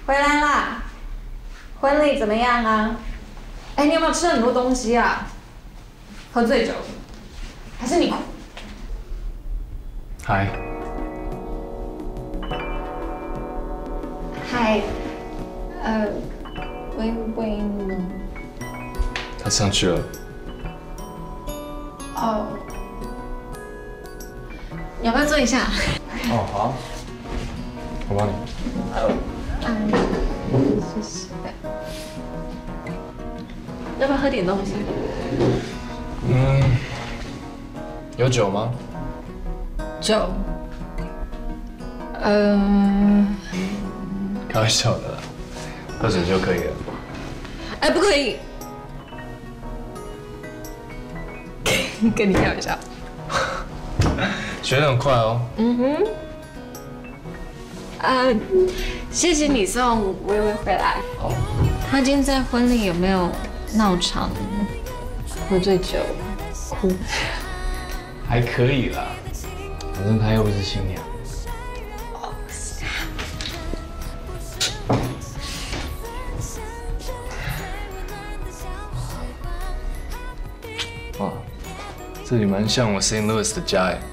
回来啦！婚礼怎么样啊？哎，你有没有吃很多东西啊？喝醉酒？还是你？ 嗨。 嗨。微呢？ 他上去了。 哦。你要不要坐一下？ 哦，好。我帮你。 谢谢。要不要喝点东西？ 有酒吗？ 酒。 开玩笑的啦，喝水就可以了。 哎，不可以。跟你开玩笑。 学得很快哦。 谢谢你送微微回来。 好。 他今天在婚礼有没有闹场、喝醉酒、哭？ 还可以啦，反正他又不是新娘。哇，这里蛮像我 St. Louis 的家哎。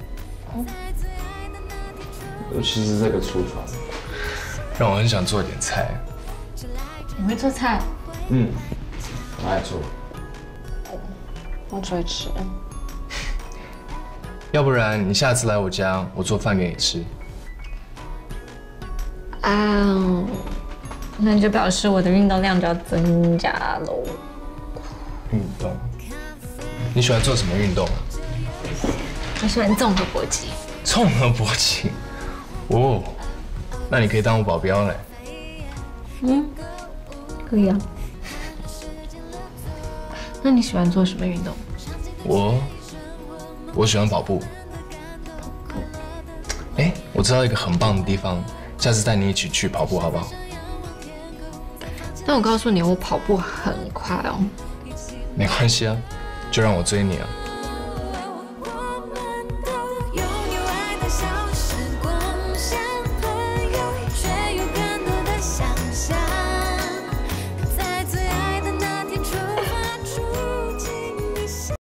尤其是这个橱窗，让我很想做点菜。 你会做菜？ 我爱做。 我只会吃。 要不然你下次来我家，我做饭给你吃。 那就表示我的运动量就要增加喽。 运动？你喜欢做什么运动啊？ 我喜欢综合搏击。 综合搏击？哦，那你可以当我保镖嘞。 可以啊。那你喜欢做什么运动？ 我喜欢跑步。哎，我知道一个很棒的地方，下次带你一起去跑步好不好？ 但我告诉你，我跑步很快哦。 没关系啊，就让我追你啊。